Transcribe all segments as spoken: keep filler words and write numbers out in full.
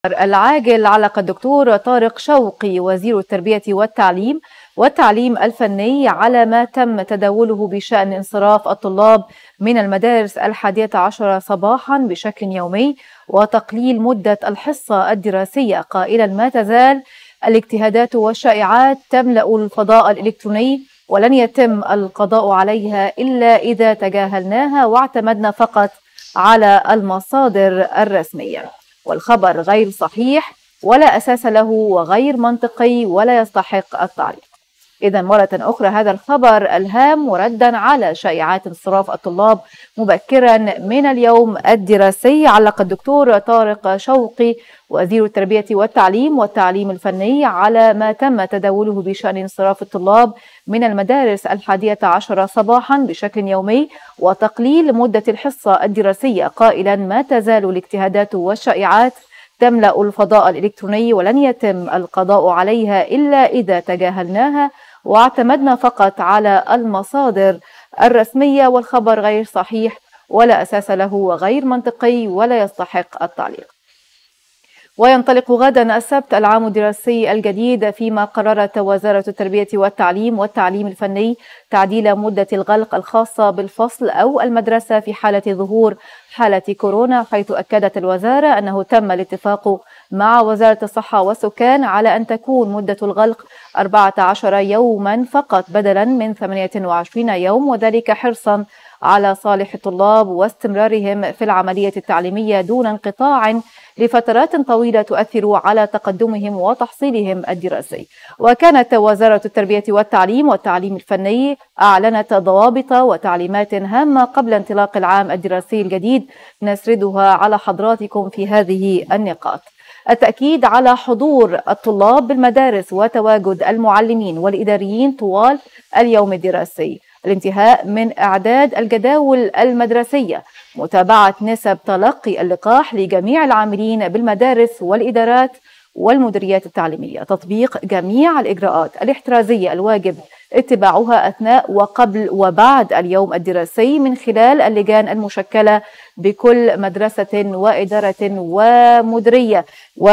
العاجل علق الدكتور طارق شوقي وزير التربية والتعليم والتعليم الفني على ما تم تداوله بشأن انصراف الطلاب من المدارس الحادية عشر صباحا بشكل يومي وتقليل مدة الحصة الدراسية، قائلا ما تزال الاجتهادات والشائعات تملأ الفضاء الإلكتروني ولن يتم القضاء عليها إلا إذا تجاهلناها واعتمدنا فقط على المصادر الرسمية. والخبر غير صحيح ولا أساس له وغير منطقي ولا يستحق التعليق. إذا مرة أخرى هذا الخبر الهام وردا على شائعات انصراف الطلاب مبكرا من اليوم الدراسي. علق الدكتور طارق شوقي وزير التربية والتعليم والتعليم الفني على ما تم تداوله بشأن انصراف الطلاب من المدارس الحادية عشر صباحا بشكل يومي وتقليل مدة الحصة الدراسية، قائلا ما تزال الاجتهادات والشائعات تملأ الفضاء الإلكتروني ولن يتم القضاء عليها إلا إذا تجاهلناها واعتمدنا فقط على المصادر الرسمية. والخبر غير صحيح ولا أساس له وغير منطقي ولا يستحق التعليق. وينطلق غدا السبت العام الدراسي الجديد، فيما قررت وزارة التربية والتعليم والتعليم الفني تعديل مدة الغلق الخاصة بالفصل أو المدرسة في حالة ظهور حالة كورونا، حيث أكدت الوزارة أنه تم الاتفاق مع وزارة الصحة والسكان على أن تكون مدة الغلق أربعة عشر يوما فقط بدلا من ثمانية وعشرين يوم، وذلك حرصا على صالح الطلاب واستمرارهم في العملية التعليمية دون انقطاع لفترات طويلة تؤثر على تقدمهم وتحصيلهم الدراسي. وكانت وزارة التربية والتعليم والتعليم الفني أعلنت ضوابط وتعليمات هامة قبل انطلاق العام الدراسي الجديد نسردها على حضراتكم في هذه النقاط. التأكيد على حضور الطلاب بالمدارس وتواجد المعلمين والإداريين طوال اليوم الدراسي، الانتهاء من إعداد الجداول المدرسية، متابعة نسب تلقي اللقاح لجميع العاملين بالمدارس والإدارات والمديريات التعليمية، تطبيق جميع الإجراءات الاحترازية الواجب اتباعها أثناء وقبل وبعد اليوم الدراسي من خلال اللجان المشكلة بكل مدرسة وإدارة ومديرية.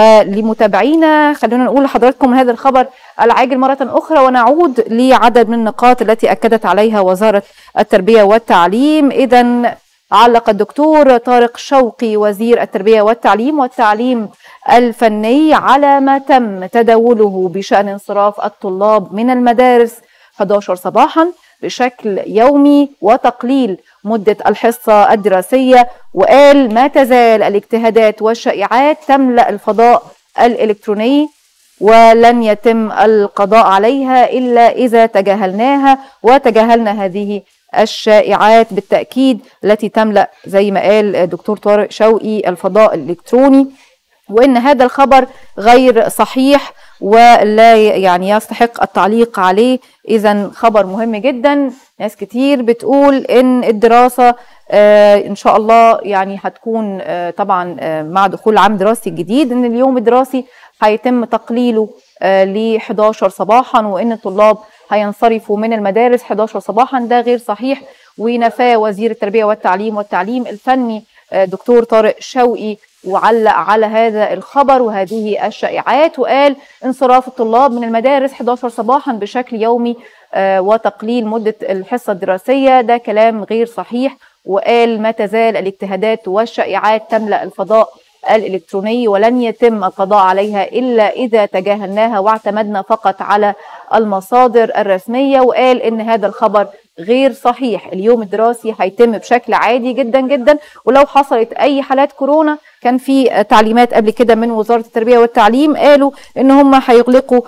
ولمتابعينا خلونا نقول لحضراتكم هذا الخبر العاجل مرة أخرى ونعود لعدد من النقاط التي أكدت عليها وزارة التربية والتعليم. إذن علق الدكتور طارق شوقي وزير التربية والتعليم والتعليم الفني على ما تم تداوله بشأن انصراف الطلاب من المدارس أحد عشر صباحا بشكل يومي وتقليل مدة الحصة الدراسية، وقال ما تزال الاجتهادات والشائعات تملأ الفضاء الإلكتروني ولن يتم القضاء عليها إلا إذا تجاهلناها وتجاهلنا هذه الشائعات بالتأكيد التي تملأ زي ما قال الدكتور طارق شوقي الفضاء الإلكتروني، وإن هذا الخبر غير صحيح ولا يعني يستحق التعليق عليه. إذن خبر مهم جدا. ناس كتير بتقول إن الدراسة آه إن شاء الله يعني هتكون آه طبعا آه مع دخول العام الدراسي الجديد إن اليوم الدراسي هيتم تقليله آه ل أحد عشر صباحا وإن الطلاب هينصرفوا من المدارس أحد عشر صباحا. ده غير صحيح، ونفاه وزير التربية والتعليم والتعليم الفني آه دكتور طارق شوقي وعلق على هذا الخبر وهذه الشائعات، وقال انصراف الطلاب من المدارس أحد عشر صباحا بشكل يومي آه وتقليل مدة الحصة الدراسية ده كلام غير صحيح، وقال ما تزال الاجتهادات والشائعات تملأ الفضاء الإلكتروني ولن يتم القضاء عليها إلا إذا تجاهلناها واعتمدنا فقط على المصادر الرسمية، وقال إن هذا الخبر غير صحيح. اليوم الدراسي هيتم بشكل عادي جدا جدا، ولو حصلت أي حالات كورونا كان في تعليمات قبل كده من وزارة التربية والتعليم قالوا إن هم هيغلقوا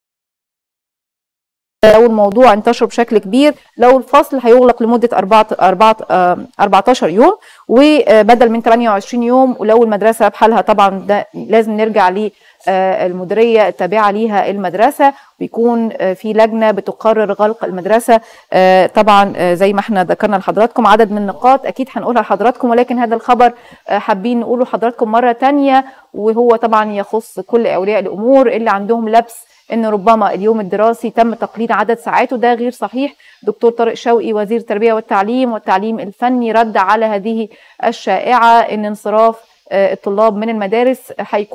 لو الموضوع انتشر بشكل كبير، لو الفصل هيغلق لمدة أربعة عشر يوم وبدل من ثمانية وعشرين يوم، ولو المدرسة بحالها طبعا ده لازم نرجع للمديرية التابعة ليها المدرسة بيكون في لجنة بتقرر غلق المدرسة. طبعا زي ما احنا ذكرنا لحضراتكم عدد من النقاط اكيد هنقولها لحضراتكم، ولكن هذا الخبر حابين نقوله لحضراتكم مرة تانية، وهو طبعا يخص كل اولياء الامور اللي عندهم لبس ان ربما اليوم الدراسي تم تقليل عدد ساعاته. ده غير صحيح. دكتور طارق شوقي وزير التربية والتعليم والتعليم الفني رد على هذه الشائعة ان انصراف الطلاب من المدارس هيكون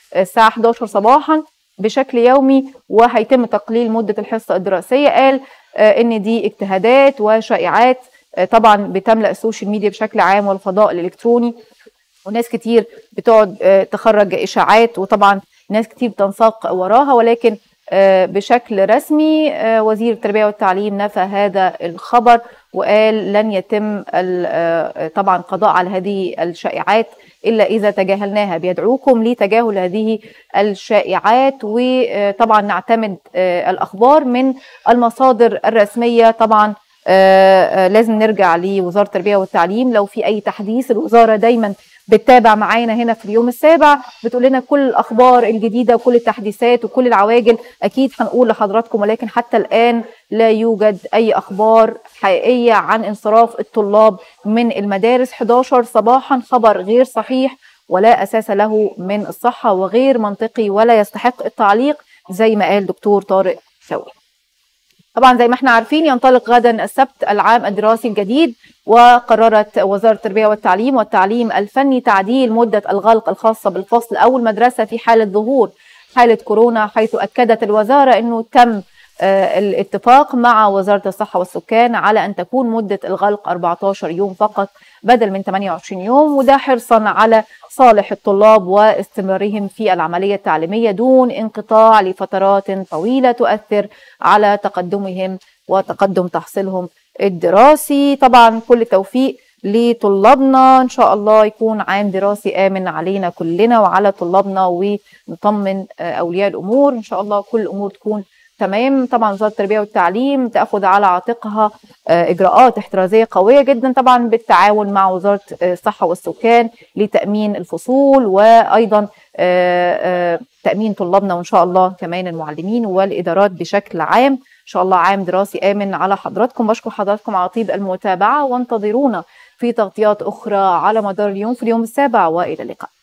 الساعة حداشر صباحا بشكل يومي، وهيتم تقليل مدة الحصة الدراسية. قال ان دي اجتهادات وشائعات طبعا بتملأ السوشيال ميديا بشكل عام والفضاء الإلكتروني، وناس كتير بتقعد تخرج إشاعات، وطبعا ناس كتير بتنساق وراها، ولكن بشكل رسمي وزير التربية والتعليم نفى هذا الخبر وقال لن يتم طبعا قضاء على هذه الشائعات إلا إذا تجاهلناها. بيدعوكم لتجاهل هذه الشائعات، وطبعا نعتمد الأخبار من المصادر الرسمية. طبعا لازم نرجع لوزارة التربية والتعليم لو في أي تحديث. الوزارة دايما بتتابع معانا هنا في اليوم السابع، بتقول لنا كل الأخبار الجديدة وكل التحديثات وكل العواجل أكيد هنقول لحضراتكم، ولكن حتى الآن لا يوجد أي أخبار حقيقية عن انصراف الطلاب من المدارس. حداشر صباحا خبر غير صحيح ولا أساس له من الصحة وغير منطقي ولا يستحق التعليق زي ما قال دكتور طارق شوقي. طبعا زي ما احنا عارفين ينطلق غدا السبت العام الدراسي الجديد، وقررت وزارة التربية والتعليم والتعليم الفني تعديل مدة الغلق الخاصة بالفصل أو المدرسة في حالة ظهور حالة كورونا، حيث أكدت الوزارة أنه تم الاتفاق مع وزارة الصحة والسكان على أن تكون مدة الغلق أربعتاشر يوم فقط بدل من ثمانية وعشرين يوم، وده حرصا على صالح الطلاب واستمرارهم في العملية التعليمية دون انقطاع لفترات طويلة تؤثر على تقدمهم وتقدم تحصيلهم الدراسي. طبعا كل التوفيق لطلابنا، إن شاء الله يكون عام دراسي آمن علينا كلنا وعلى طلابنا، ونطمن أولياء الأمور إن شاء الله كل الأمور تكون تمام. طبعا وزارة التربية والتعليم تأخذ على عاتقها إجراءات احترازية قوية جدا طبعا بالتعاون مع وزارة الصحة والسكان لتأمين الفصول، وأيضا تأمين طلابنا، وإن شاء الله كمان المعلمين والإدارات بشكل عام. إن شاء الله عام دراسي آمن على حضراتكم. بشكر حضراتكم على طيب المتابعة، وانتظرونا في تغطيات أخرى على مدار اليوم في اليوم السابع، وإلى اللقاء.